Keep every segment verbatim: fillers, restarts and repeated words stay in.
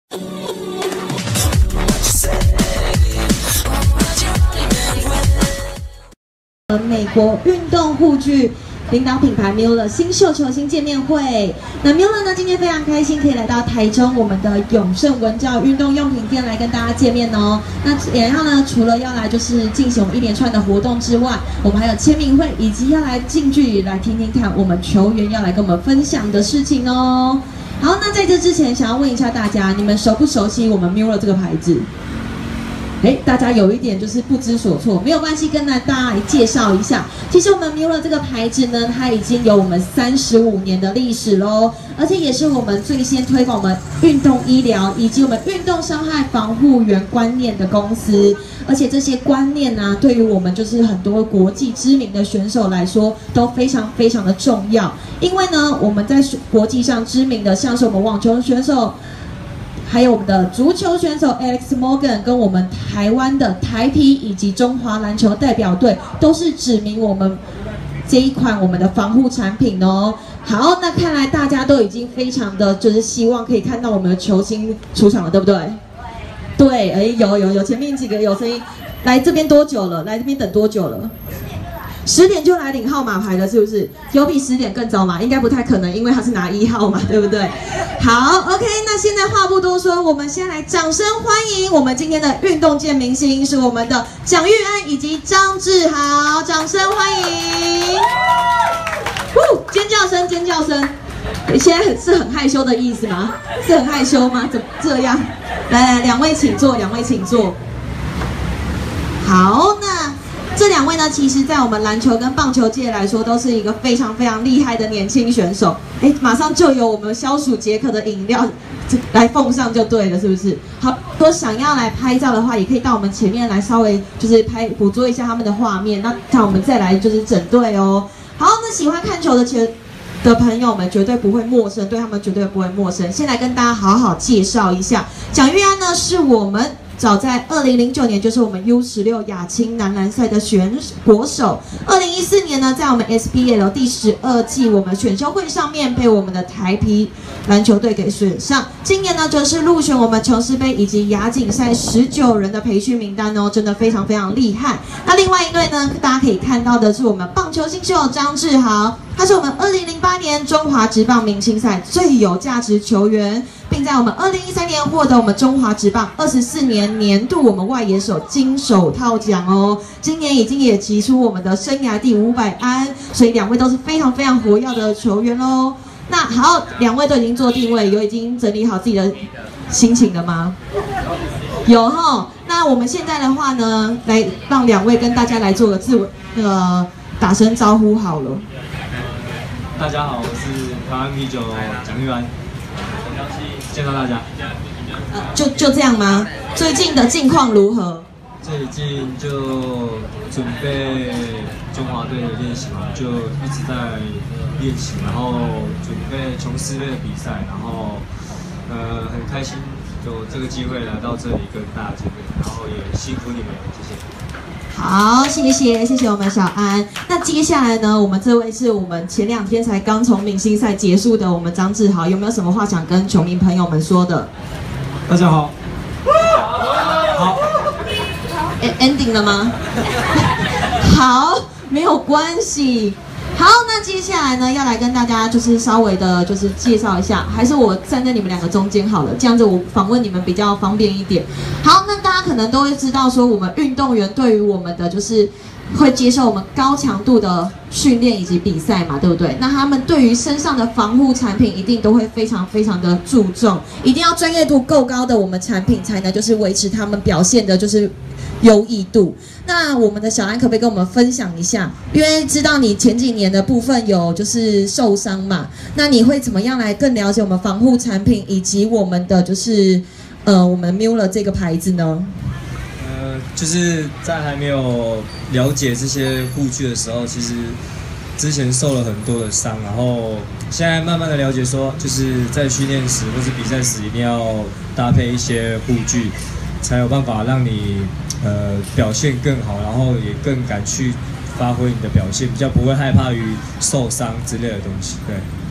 美国运动护具领导品牌 Mueller 新秀球星见面会。那 Mueller 呢，今天非常开心可以来到台中我们的永盛文教运动用品店来跟大家见面哦。那然后呢，除了要来就是进行我们一连串的活动之外，我们还有签名会，以及要来近距离来听听看我们球员要来跟我们分享的事情哦。好，那在这之前，想要问一下大家，你们熟不熟悉我们 Mueller 这个牌子？哎，大家有一点就是不知所措，没有关系，跟大家来介绍一下。其实我们 Mueller 这个牌子呢，它已经有我们三十五年的历史喽，而且也是我们最先推广我们运动医疗以及我们运动伤害防护员观念的公司。而且这些观念呢、啊，对于我们就是很多国际知名的选手来说，都非常非常的重要。因为呢，我们在国际上知名的，像是我们网球选手。还有我们的足球选手 Alex Morgan 跟我们台湾的台啤以及中华篮球代表队都是指明我们这一款我们的防护产品哦。好，那看来大家都已经非常的就是希望可以看到我们的球星出场了，对不对？对，哎，有有有，前面几个有声音。来这边多久了？来这边等多久了？十点就来领号码牌了，是不是？有比十点更早吗？应该不太可能，因为他是拿一号嘛，对不对？好 ，OK， 那现在话不多说，我们先来掌声欢迎我们今天的运动界明星，是我们的蒋玉安以及张志豪，掌声欢迎！呼，尖叫声，尖叫声！现在是很害羞的意思吗？是很害羞吗？怎么这样？来来，两位请坐，两位请坐。好，那。这两位呢，其实在我们篮球跟棒球界来说，都是一个非常非常厉害的年轻选手。哎，马上就有我们消暑解渴的饮料来奉上就对了，是不是？好，如果想要来拍照的话，也可以到我们前面来稍微就是拍捕捉一下他们的画面，那看我们再来就是整队哦。好，那喜欢看球的球的朋友们绝对不会陌生，对他们绝对不会陌生。先来跟大家好好介绍一下，蒋玉安呢是我们。早在二零零九年，就是我们 U 十六亚青男篮赛的选国手。二零一四年呢，在我们 S B L 第十二季我们选秀会上面被我们的台啤篮球队给选上。今年呢，则是入选我们琼斯杯以及亚锦赛十九人的培训名单哦，真的非常非常厉害。那另外一队呢，大家可以看到的是我们棒球新秀张志豪，他是我们二零零八年中华职棒明星赛最有价值球员。并在我们二零一三年获得我们中华职棒二十四年年度我们外野手金手套奖哦。今年已经也击出我们的生涯第五百安，所以两位都是非常非常活跃的球员喽。那好，两位都已经做定位，有已经整理好自己的心情了吗？有哈。那我们现在的话呢，来让两位跟大家来做个自我那个打声招呼好了。 大家好，我是台湾啤酒蒋玉安。见到大家， 呃，就就这样吗？最近的近况如何？ 最近就准备中华队的练习嘛，就一直在练习，然后准备琼斯杯的比赛，然后呃很开心有这个机会来到这里跟大家见面，然后也辛苦你们，谢谢。 好，谢谢谢谢我们小安。那接下来呢，我们这位是我们前两天才刚从明星赛结束的我们张志豪，有没有什么话想跟球迷朋友们说的？ 大家好。好。 ending 了吗？好，没有关系。好，那接下来呢，要来跟大家就是稍微的，就是介绍一下，还是我站在你们两个中间好了，这样子我访问你们比较方便一点。好，那大家可能都会知道说，我们运动员对于我们的就是会接受我们高强度的训练以及比赛嘛，对不对？那他们对于身上的防护产品一定都会非常非常的注重，一定要专业度够高的我们产品才能就是维持他们表现的就是优异度。那我们的小安可不可以跟我们分享一下？因为知道你前几年的部分有就是受伤嘛，那你会怎么样来更了解我们防护产品以及我们的就是呃我们 Mueller 这个牌子呢？ 呃，就是在还没有了解这些护具的时候，其实之前受了很多的伤，然后现在慢慢的了解说，就是在训练时或是比赛时一定要搭配一些护具，才有办法让你呃表现更好，然后也更敢去发挥你的表现，比较不会害怕于受伤之类的东西。对。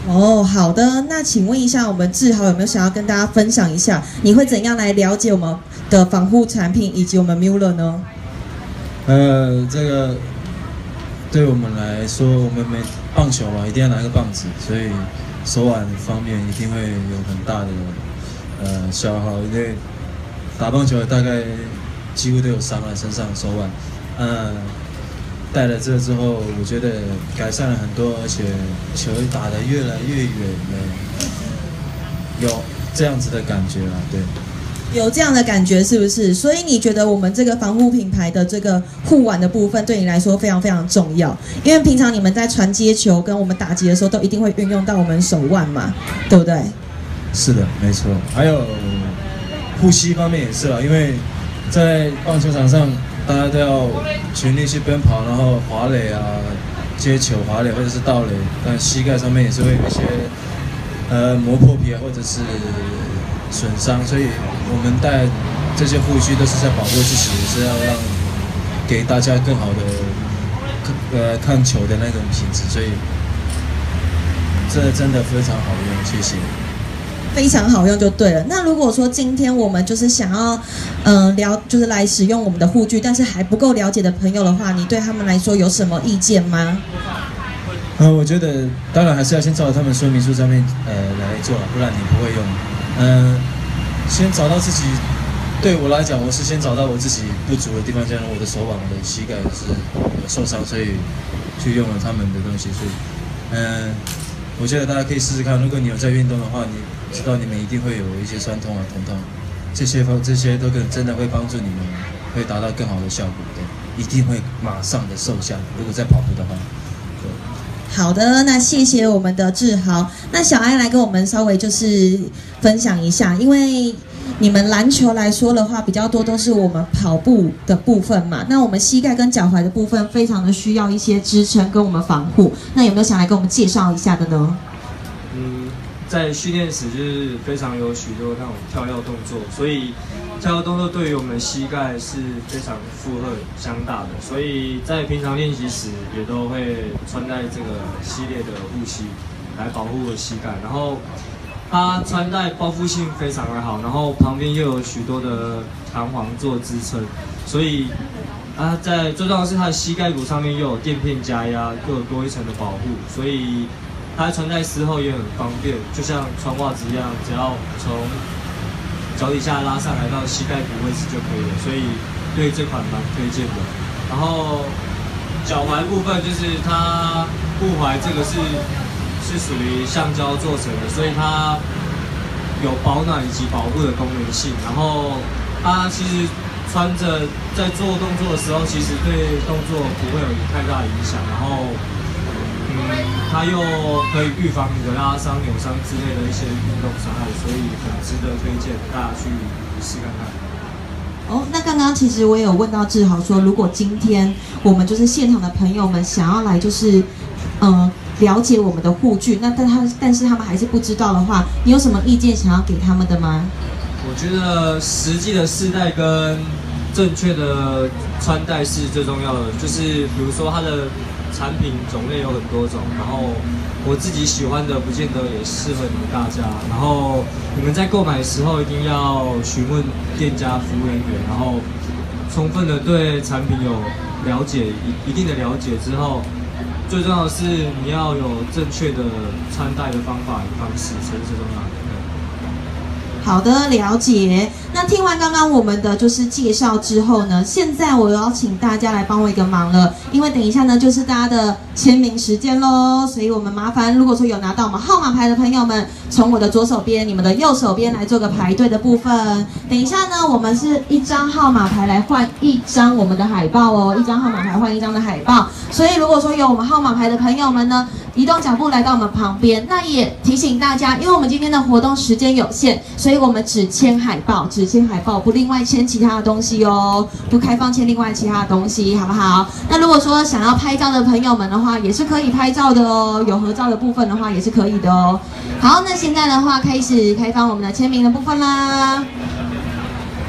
哦，好的，那请问一下，我们志豪有没有想要跟大家分享一下，你会怎样来了解我们的防护产品以及我们 Mueller 呢？ 呃，这个对我们来说，我们每棒球嘛，一定要拿一个棒子，所以手腕方面一定会有很大的呃消耗，因为打棒球大概几乎都有伤在身上，手腕，呃。带了这之后，我觉得改善了很多，而且球打得越来越远了，有这样子的感觉啊，对。 有这样的感觉是不是？所以你觉得我们这个防护品牌的这个护腕的部分对你来说非常非常重要，因为平常你们在传接球跟我们打击的时候，都一定会运用到我们手腕嘛，对不对？ 是的，没错。还有呼吸方面也是啦，因为在棒球场上。大家都要全力去奔跑，然后滑垒啊、接球、滑垒或者是盗垒，但膝盖上面也是会有一些呃磨破皮啊，或者是损伤，所以我们带这些护具都是在保护自己，也是要让给大家更好的呃看球的那种品质，所以这真的非常好用，谢谢。 非常好用就对了。那如果说今天我们就是想要，嗯、呃，了就是来使用我们的护具，但是还不够了解的朋友的话，你对他们来说有什么意见吗？ 呃，我觉得当然还是要先照他们说明书上面呃来做，不然你不会用。嗯、呃，先找到自己，对我来讲，我是先找到我自己不足的地方，像我的手腕、我的膝盖是有受伤，所以去用了他们的东西，所以，嗯、呃。我觉得大家可以试试看，如果你有在运动的话，你知道你们一定会有一些酸痛啊、疼痛，这些方这些都可能真的会帮助你们，会达到更好的效果的，一定会马上的瘦下来。如果在跑步的话，对。 好的，那谢谢我们的志豪。那小艾来跟我们稍微就是分享一下，因为你们篮球来说的话，比较多都是我们跑步的部分嘛。那我们膝盖跟脚踝的部分，非常的需要一些支撑跟我们防护。那有没有想来跟我们介绍一下的呢？ 嗯，在训练时就是非常有许多那种跳跃动作，所以跳跃动作对于我们膝盖是非常负荷相大的，所以在平常练习时也都会穿戴这个系列的护膝来保护我膝盖，然后。它穿戴包覆性非常的好，然后旁边又有许多的弹簧做支撑，所以它在最重要的是它的膝盖骨上面又有垫片加压，又有多一层的保护，所以它穿戴时候也很方便，就像穿袜子一样，只要从脚底下拉上来到膝盖骨位置就可以了，所以对这款蛮推荐的。然后脚踝部分就是它护踝这个是。是属于橡胶做成的，所以它有保暖以及保护的功能性。然后它其实穿着在做动作的时候，其实对动作不会有太大的影响。然后，嗯，它又可以预防你的拉伤、扭伤之类的一些运动伤害，所以很值得推荐大家去试看看。 哦，那刚刚其实我也有问到志豪说，如果今天我们就是现场的朋友们想要来，就是嗯。呃了解我们的护具，那但他但是他们还是不知道的话，你有什么意见想要给他们的吗？ 我觉得实际的试戴跟正确的穿戴是最重要的。就是比如说它的产品种类有很多种，然后我自己喜欢的不见得也适合你们大家。然后你们在购买的时候一定要询问店家服务人员，然后充分的对产品有了解一一定的了解之后。最重要的是你要有正确的穿戴的方法与方式，才是最重要的。 好的，了解。那听完刚刚我们的就是介绍之后呢，现在我要请大家来帮我一个忙了，因为等一下呢就是大家的签名时间咯，所以我们麻烦如果说有拿到我们号码牌的朋友们，从我的左手边、你们的右手边来做个排队的部分。等一下呢，我们是一张号码牌来换一张我们的海报哦，一张号码牌换一张的海报。所以如果说有我们号码牌的朋友们呢，移动脚步来到我们旁边。那也提醒大家，因为我们今天的活动时间有限，所以我们只签海报，只签海报，不另外签其他的东西哦，不开放签另外其他的东西，好不好？那如果说想要拍照的朋友们的话，也是可以拍照的哦，有合照的部分的话也是可以的哦。好，那现在的话开始开放我们的签名的部分啦。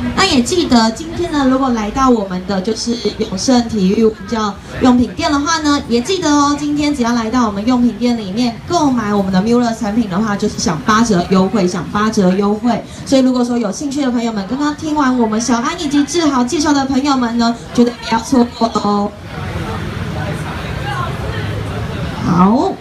那也记得今天呢，如果来到我们的就是永盛体育文教用品店的话呢，也记得哦，今天只要来到我们用品店里面购买我们的 Mueller 产品的话，就是享八折优惠，享八折优惠。所以如果说有兴趣的朋友们，刚刚听完我们小安以及志豪介绍的朋友们呢，绝对不要错过哦。好。